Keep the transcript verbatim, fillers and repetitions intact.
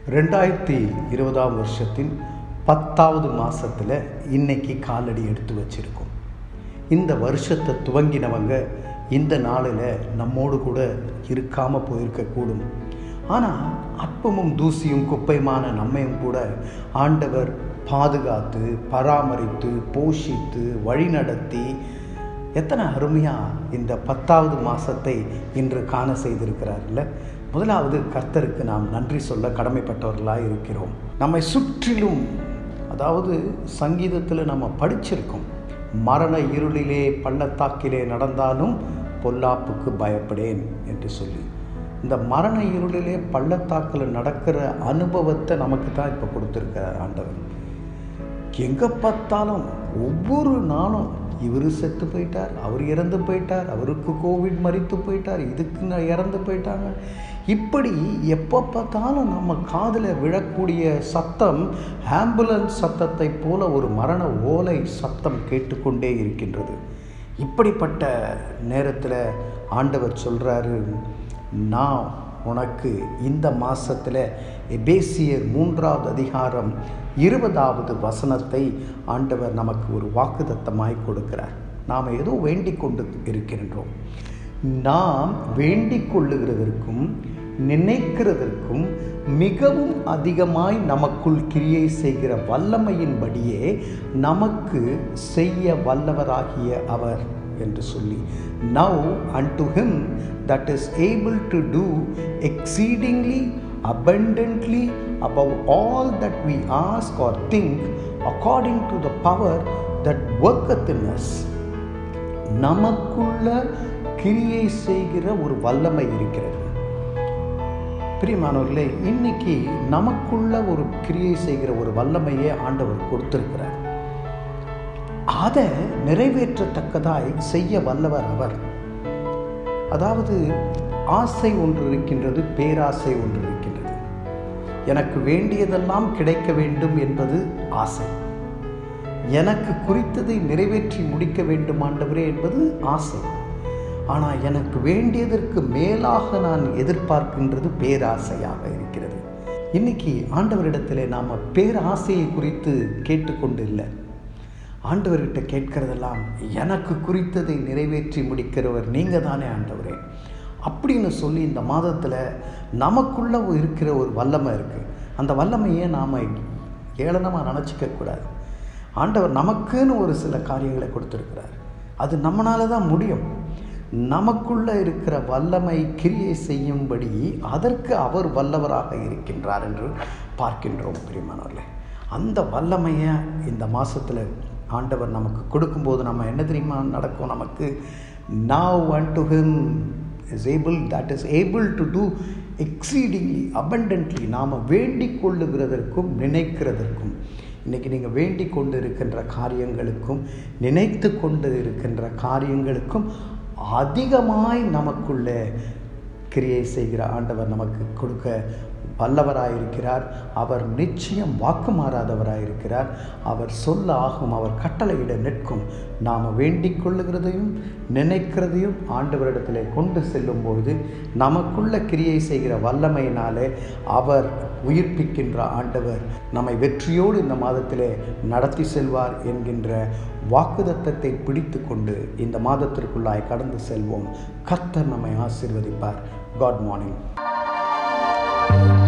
ரெண்டாயிரத்தி இருபதாம் வருஷத்தின் பத்தாவது மாதத்தில் இன்னைக்கு காலடி எடுத்து வச்சுருக்கோம். இந்த வருஷத்தை துவங்கினவங்க இந்த நாளில் நம்மோடு கூட இருக்காமல் போயிருக்கக்கூடும். ஆனால் அற்பமும் தூசியும் குப்பையுமான நம்மையும் கூட ஆண்டவர் பாதுகாத்து பராமரித்து போஷித்து வழிநடத்தி எத்தனை அருமையாக இந்த பத்தாவது மாதத்தை இன்று காண செய்திருக்கிறார்ல. முதலாவது கர்த்தருக்கு நாம் நன்றி சொல்ல கடமைப்பட்டவர்களாக இருக்கிறோம். நம்மை சுற்றிலும், அதாவது சங்கீதத்தில் நம்ம படிச்சிருக்கோம், மரண இருளிலே பள்ளத்தாக்கிலே நடந்தாலும் பொல்லாப்புக்கு பயப்படேன் என்று சொல்லி, இந்த மரண இருளிலே பள்ளத்தாக்கில் நடக்கிற அனுபவத்தை நமக்கு தான் இப்போ கொடுத்துருக்கிறார் ஆண்டவர். எங்கே பார்த்தாலும் ஒவ்வொரு நாளும் இவர் செத்து போயிட்டார், அவர் இறந்து போயிட்டார், அவருக்கு கோவிட் மரித்து போயிட்டார், இதுக்கு நான் இறந்து போயிட்டாங்க. இப்படி எப்போ பார்த்தாலும் நம்ம காதில் விழக்கூடிய சத்தம் ஆம்புலன்ஸ் சத்தத்தை போல ஒரு மரண ஓலை சத்தம் கேட்டுக்கொண்டே இருக்கின்றது. இப்படிப்பட்ட நேரத்தில் ஆண்டவர் சொல்கிறாரு, நான் உனக்கு இந்த மாதத்தில் எபேசியர் மூன்றாவது அதிகாரம் இருபதாவது வசனத்தை ஆண்டவர் நமக்கு ஒரு வாக்குத்தத்தமாய் கொடுக்கிறார். நாம் ஏதோ வேண்டிக் கொண்டு இருக்கின்றோம். நாம் வேண்டிக் கொள்ளுகிறதற்கும் நினைக்கிறதற்கும் மிகவும் அதிகமாய் நமக்குள் கிரியை செய்கிற வல்லமையின்படியே நமக்கு செய்ய வல்லவராகிய அவர் என்று சொல்லி, now unto him that is able to do exceedingly abundantly above all that we ask or think according to the power that worketh in us. நமக்குள்ள கிரியை செய்கிற ஒரு வல்லமை இருக்கிறது. பிரியமானவர்களே, இன்னைக்கு நமக்குள்ள ஒரு கிரியை செய்கிற ஒரு வல்லமையை ஆண்டவர் கொடுத்திருக்கிறார். அதை நிறைவேற்றத்தக்கதாய் செய்ய வல்லவர் அவர். அதாவது ஆசை ஒன்று இருக்கின்றது, பேராசை ஒன்று இருக்கின்றது. எனக்கு வேண்டியதெல்லாம் கிடைக்க வேண்டும் என்பது ஆசை. எனக்கு குறித்ததை நிறைவேற்றி முடிக்க வேண்டும் ஆண்டவரே என்பது ஆசை. ஆனால் எனக்கு வேண்டியதற்கு மேலாக நான் எதிர்பார்க்கின்றது பேராசையாக இருக்கிறது. இன்னைக்கு ஆண்டவரிடத்தில் நாம் பேராசையை குறித்து கேட்டுக்கொண்டு இல்லை, ஆண்டவர்கிட்ட கேட்கிறதெல்லாம் எனக்கு குறித்ததை நிறைவேற்றி முடிக்கிறவர் நீங்கள் தானே ஆண்டவரே அப்படின்னு சொல்லி இந்த மாதத்தில் நமக்குள்ளே இருக்கிற ஒரு வல்லமை இருக்குது. அந்த வல்லமையை நாம் ஏளனமாக நினச்சிக்கக்கூடாது. ஆண்டவர் நமக்குன்னு ஒரு சில காரியங்களை கொடுத்துருக்கிறார். அது நம்மளால தான் முடியும். நமக்குள்ளே இருக்கிற வல்லமை கிரியை செய்யும்படி அதற்கு அவர் வல்லவராக இருக்கின்றார் என்று பார்க்கின்றோம். பிரியமானவர்களே, அந்த வல்லமையை இந்த மாதத்தில் ஆண்டவர் நமக்கு கொடுக்கும்போது நம்ம என்ன தெரியுமா நடக்கும்? நமக்கு now unto him is able that is able to do exceedingly abundantly. நாம் வேண்டிக் கொள்ளுகிறதற்கும் நினைக்கிறதற்கும், இன்றைக்கி நீங்கள் வேண்டிக் கொண்டு இருக்கின்ற காரியங்களுக்கும் நினைத்து கொண்டு இருக்கின்ற காரியங்களுக்கும் அதிகமாய் நமக்குள்ளே கிரியை செய்கிற ஆண்டவர் நமக்கு கொடுக்க வல்லவராயிருக்கிறார். அவர் நிச்சயம் வாக்கு மாறாதவராயிருக்கிறார். அவர் சொல்ல ஆகும், அவர் கட்டளையிட நிற்கும். நாம் வேண்டிக் கொள்ளுகிறதையும் நினைக்கிறதையும் ஆண்டவரிடத்தில் கொண்டு செல்லும் பொழுது நமக்குள்ள கிரியை செய்கிற வல்லமையினாலே அவர் உயிர்ப்பிக்கின்ற ஆண்டவர் நம்மை வெற்றியோடு இந்த மாதத்திலே நடத்தி செல்வார் என்கின்ற வாக்குத்தத்தத்தை பிடித்து கொண்டு இந்த மாதத்திற்குள்ளாய் கடந்து செல்வோம். கர்த்தர் நம்மை ஆசீர்வதிப்பார். Good morning.